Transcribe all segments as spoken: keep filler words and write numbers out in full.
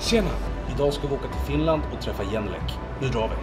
Tjena! Idag ska vi åka till Finland och träffa Genelec. Nu drar vi!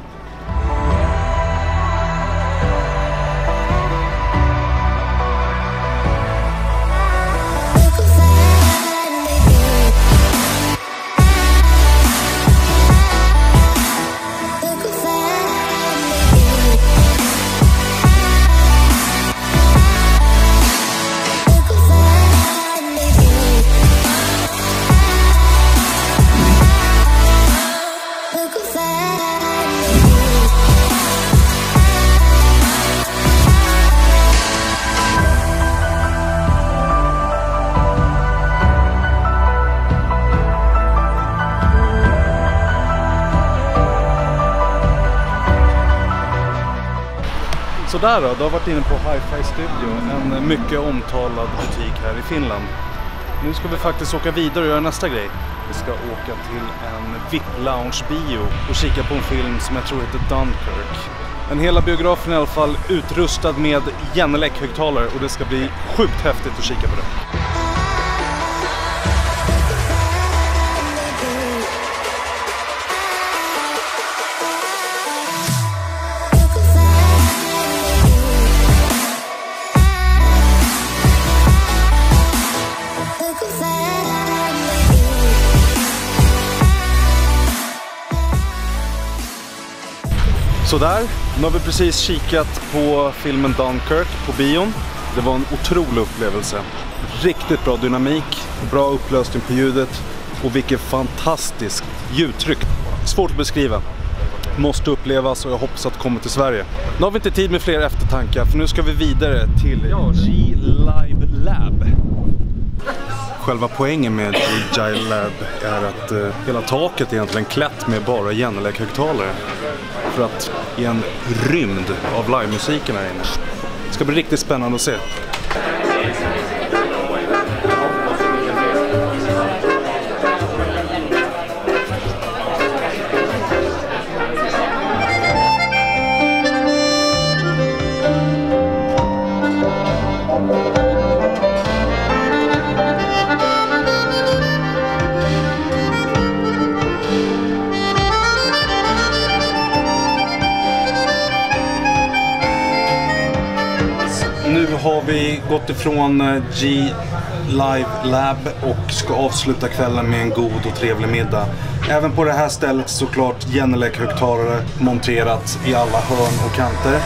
Så där då, du har varit inne på Hi-Fi Studio, en mycket omtalad butik här i Finland. Nu ska vi faktiskt åka vidare och göra nästa grej. Vi ska åka till en V I P-lounge-bio och kika på en film som jag tror heter Dunkirk. En hela biografen i alla fall utrustad med Genelec-högtalare och det ska bli sjukt häftigt att kika på det. Så där, nu har vi precis kikat på filmen Dunkirk på bion. Det var en otrolig upplevelse. Riktigt bra dynamik, bra upplösning på ljudet och vilket fantastiskt ljudtryck. Svårt att beskriva. Måste upplevas och jag hoppas att det kommer till Sverige. Nu har vi inte tid med fler eftertankar för nu ska vi vidare till G-Live Lab. Själva poängen med G-Live är att eh, hela taket är egentligen klätt med bara Genelec-högtalare. För att ge en rymd av livemusiken här inne. Det ska bli riktigt spännande att se. Nu har vi gått ifrån G-Live Lab och ska avsluta kvällen med en god och trevlig middag. Även på det här stället såklart Genelec-högtalare monterat i alla hörn och kanter.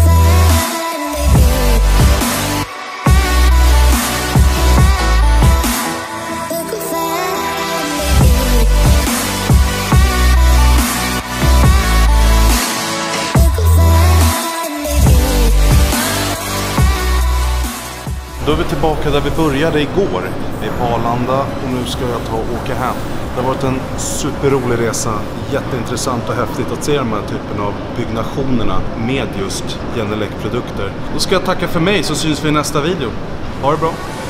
Då är vi tillbaka där vi började igår, i Arlanda, och nu ska jag ta och åka hem. Det har varit en superrolig resa, jätteintressant och häftigt att se de här typen av byggnationerna med just Genelec-produkter. Då ska jag tacka för mig så syns vi i nästa video. Ha det bra!